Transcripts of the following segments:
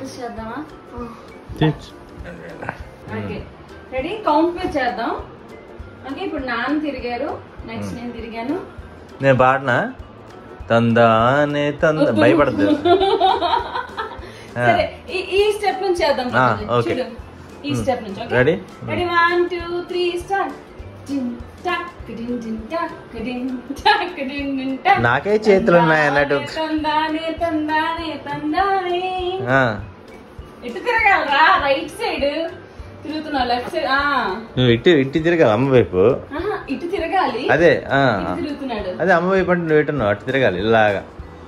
Practice చేద్దామా? Okay ready? Count పే చేద్దాం. ఓకే ఇప్పుడు నాన్న తిరిగారు, నెక్స్ట్ నేను తిరిగాను. నేను పాడనా? తందానే తంద భయపడదు. సరే ఈ స్టెప్ నుంచి చేద్దాం. చూడు ఈ స్టెప్ నుంచి. రెడీ? Ready 1 2 3 start. నాకే చేతులు ఉన్నాయి అన్నట్టు. తందానే తందానే తందానే. ఇటు తిరగాలరా, రైట్ సైడ్ తిరుగుతున్నావు, లెఫ్ట్ సైడ్. నువ్వు ఇటు తిరగాలి అమ్మ వైపు. ఇటు తిరగాలి. అదే తిరుగుతున్నాడు. అదే అమ్మ వైపు అంటే నువ్వు ఎట్టున్నావు అటు తిరగాలి ఇలాగా.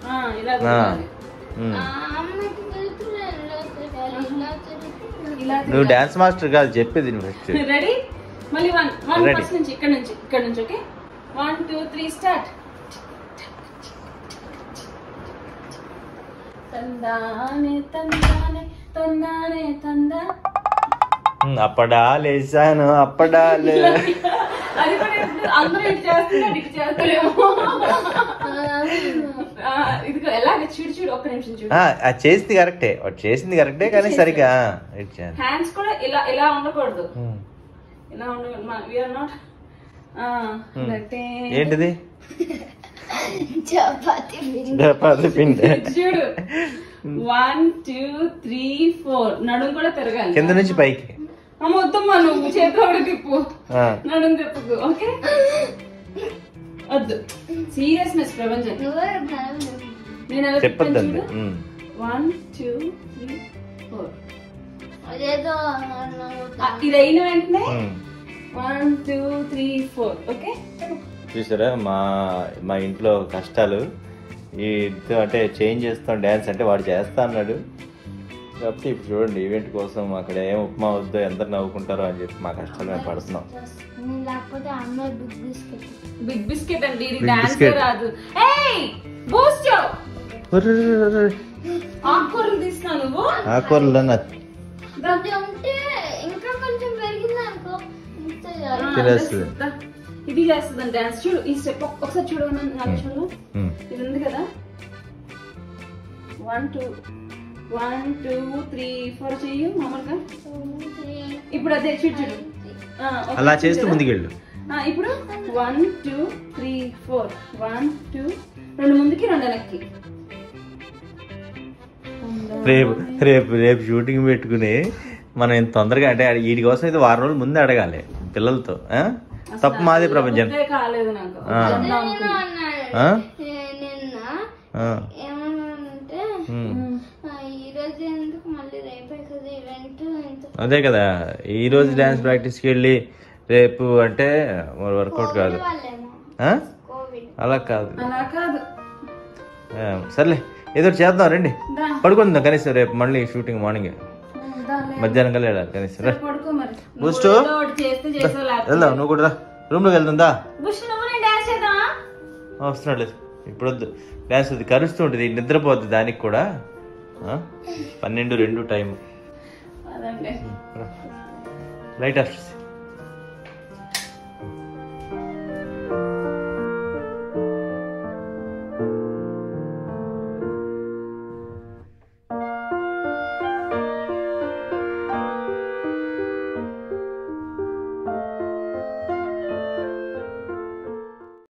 నువ్వు డాన్స్ మాస్టర్ కాదు, చెప్పేది ఫస్ట్. రెడీ? మళ్ళీ 1 ఫస్ట్ నుంచి ఇక్కడ నుంచి. Okay 1 2 3 start. తందానే తందానే తందానే తందా. అప్పడాలేసాను అప్పడాలే. అది కూడా అందరూ ఇటు చేస్తున్నారు, ఇటు చేస్తారేమో. ఇది ఎలాగ చూడు ఒక్క నిమిషం చూడు. అది చేసింది కరెక్టే, చేసింది కరెక్టే కానీ సరిగా హ్యాండ్స్ కూడా ఇలా ఉండకూడదు. ఇలా ఉండకూడదు. ఏంటిది? చపాతి పిండి. చూడు 1 2 3 4. నడుము కూడా తిరగాలి కింద నుంచి పైకి. వద్దమ్మా, నువ్వు చేతిలో తిప్పు, నడుము తిప్పుకు. ఓకే వద్దు, సీరియస్నెస్ ప్రపంచం. నేను ఎలా చెప్పొద్దండి. 1 2 3 4. ఇది అయిన వెంటనే 1 2 3 4. ఓకే చూసారా మా ఇంట్లో కష్టాలు. ఈ అంటే చేంజ్ చేస్తాం డ్యాన్స్ అంటే వాడు చేస్తా అన్నాడు కాబట్టి ఇప్పుడు చూడండి ఈవెంట్ కోసం అక్కడ ఏం ఉప్మా వద్దో ఎంత నవ్వుకుంటారో అని చెప్పి మా కష్టాలు మేము పడుతున్నాం. బిగ్ బిస్కెట్ అండి, ఇది డాన్స్ రాదు. ఆకుకూరలు తీసినా నువ్వు? ఆకుకూరలు తినేస్తుంది. ఇది చేస్తుంది డాన్స్. చూడు ఈ స్టెప్ ఒకసారి చూడు. చూడు ఇది ఉంది కదా, 1 2 3 4 చెయ్యి మామూలుగా. ఇప్పుడు అదే చూడు అలా చేస్తూ ముందుకెళ్ళు. ఇప్పుడు 1 2 3 4 1 2 2 ముందుకి 2 వెనక్కి. రేపు షూటింగ్ పెట్టుకుని మనం ఇంత తొందరగా అంటే వీటి కోసం అయితే వారం రోజులు ముందే అడగాలి పిల్లలతో. తప్పు మాదే ప్రపంచం. కాలేదు నాకు. అదే కదా, ఈ రోజు డాన్స్ ప్రాక్టీస్కి వెళ్ళి రేపు అంటే వర్కౌట్ కాదు. అలా కాదు. సర్లే ఏదో చేద్దాం, రండి పడుకుందాం కనీసం. రేపు మళ్ళీ షూటింగ్ మార్నింగ్ మధ్యాహ్నం కల్లా వెళ్ళాలి కనీసం. బూస్ట్ వెళ్దాం, నువ్వు కూడా రూమ్ లోకి వెళ్తుందా? అవసరం లేదు ఇప్పుడు వద్దు, డాన్స్ అది కరుస్తూ ఉంటుంది, నిద్రపోద్ది దానికి కూడా. 12 2 టైం లైట్ ఆఫ్